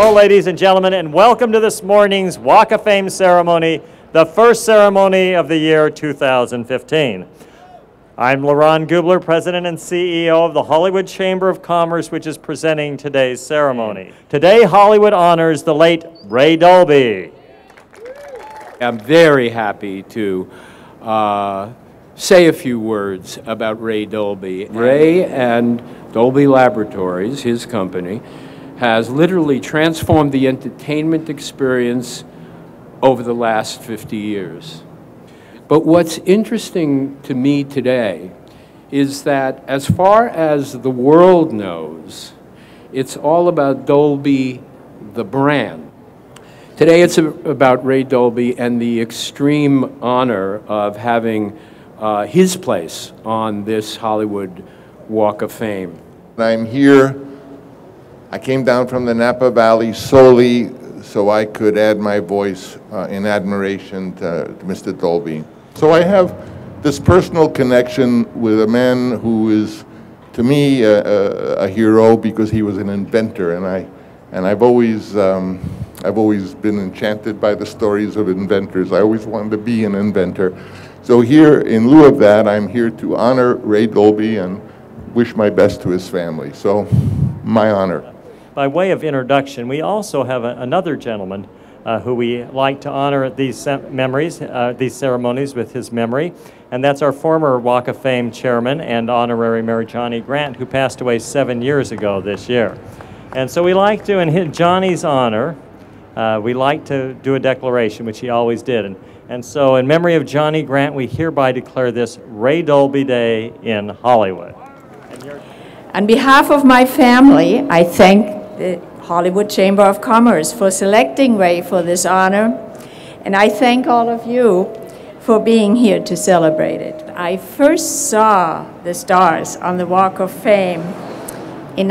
Hello, ladies and gentlemen, and welcome to this morning's Walk of Fame ceremony, the first ceremony of the year 2015. I'm Laron Gubler, President and CEO of the Hollywood Chamber of Commerce, which is presenting today's ceremony. Today, Hollywood honors the late Ray Dolby. I'm very happy to say a few words about Ray Dolby. Ray and Dolby Laboratories, his company, has literally transformed the entertainment experience over the last 50 years. But what's interesting to me today is that as far as the world knows, it's all about Dolby, the brand. Today it's about Ray Dolby and the extreme honor of having his place on this Hollywood Walk of Fame. I'm here. I came down from the Napa Valley solely so I could add my voice in admiration to Mr. Dolby. So I have this personal connection with a man who is, to me, a hero because he was an inventor, and I've always been enchanted by the stories of inventors. I always wanted to be an inventor. So here, in lieu of that, I'm here to honor Ray Dolby and wish my best to his family. So, my honor. By way of introduction, we also have another gentleman who we like to honor at these these ceremonies with his memory, and that's our former Walk of Fame chairman and honorary Mayor Johnny Grant, who passed away 7 years ago this year. And so we like to, in Johnny's honor, we like to do a declaration, which he always did. And so in memory of Johnny Grant, we hereby declare this Ray Dolby Day in Hollywood. On behalf of my family, I thank the Hollywood Chamber of Commerce for selecting Ray for this honor, and I thank all of you for being here to celebrate it. I first saw the stars on the Walk of Fame in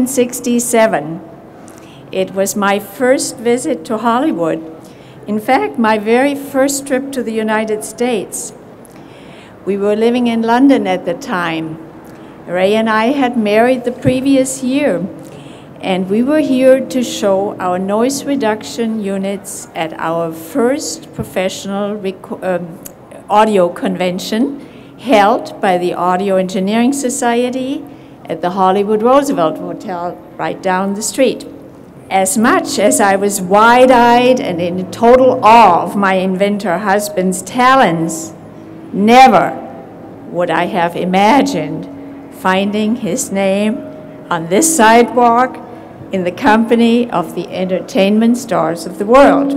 1967. It was my first visit to Hollywood. In fact, my very first trip to the United States. We were living in London at the time. Ray and I had married the previous year, and we were here to show our noise reduction units at our first professional audio convention held by the Audio Engineering Society at the Hollywood Roosevelt Hotel right down the street. As much as I was wide-eyed and in total awe of my inventor husband's talents, never would I have imagined finding his name on this sidewalk in the company of the entertainment stars of the world.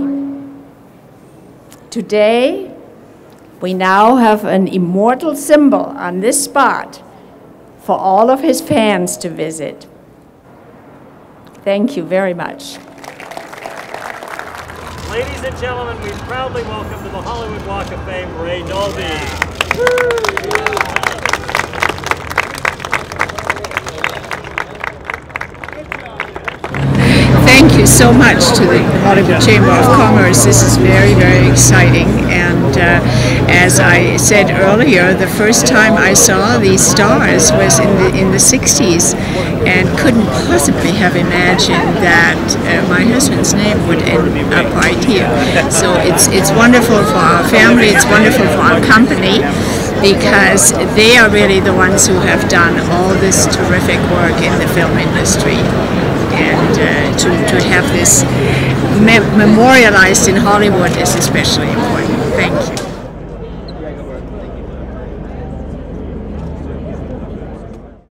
Today, we now have an immortal symbol on this spot for all of his fans to visit. Thank you very much. Ladies and gentlemen, we proudly welcome to the Hollywood Walk of Fame, Ray Dolby. Thank you so much to the Hollywood Chamber of Commerce. This is very, very exciting. And as I said earlier, the first time I saw these stars was in the 60s, and couldn't possibly have imagined that my husband's name would end up right here. So it's wonderful for our family, it's wonderful for our company, because they are really the ones who have done all this terrific work in the film industry. And to have this memorialized in Hollywood is especially important. Thank you.